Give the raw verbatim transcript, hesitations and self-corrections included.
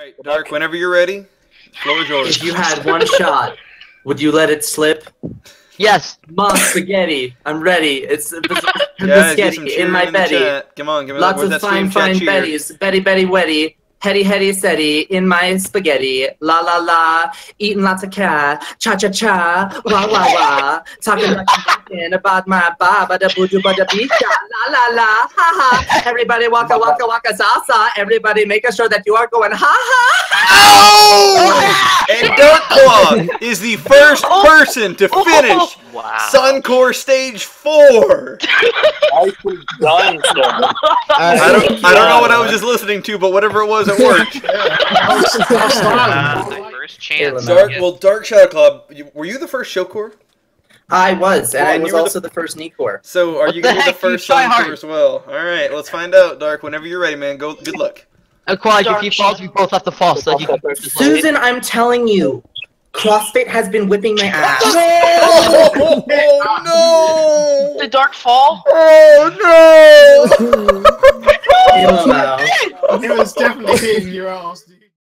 Alright, Dark, whenever you're ready, floor is yours. If you had one shot, would you let it slip? Yes. Mom, spaghetti. I'm ready. It's the, the, the Guys, get some spaghetti cheering in my in the Betty. chat. Come on, give me Lots where's of that fine, stream chat fine cheer? Betties. Betty, Betty, Wetty. Hetty, hetty, setty. In my spaghetti. La, la, la. Eating lots of cat. Cha, cha, cha. Wah, wah, wah. Talking like I'm talking about my baba da boo doo ba da beach. La, la, la. Ha, ha. Everybody waka, waka, waka, salsa. Everybody making sure that you are going ha, ha. Oh! And Dark Claw is the first person to finish Wow. Sankour Stage Four. Nicely done, sir. I don't, I don't know what I was just listening to, but whatever it was, it worked. Uh, my first chance. Dark, well, Dark Shadow Club, you, were you the first Shokur? I was, and Oh, I and was you were also the- the first Nikor. So, are What you the going to be the heck, you first try Sankour hard. as well? Alright, let's find out, Dark. Whenever you're ready, man. Go. Good luck. Aquaj, if he falls, we both have to fall, so you can just like- Susan, I'm telling you, CrossFit has been whipping my ass. Oh, no! Did Dark fall? Oh, no! Hell no. It was definitely hitting your ass, dude.